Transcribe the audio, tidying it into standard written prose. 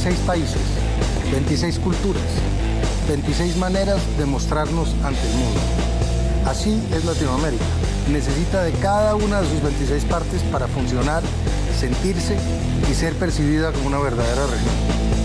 26 países, 26 culturas, 26 maneras de mostrarnos ante el mundo. Así es Latinoamérica. Necesita de cada una de sus 26 partes para funcionar, sentirse y ser percibida como una verdadera región.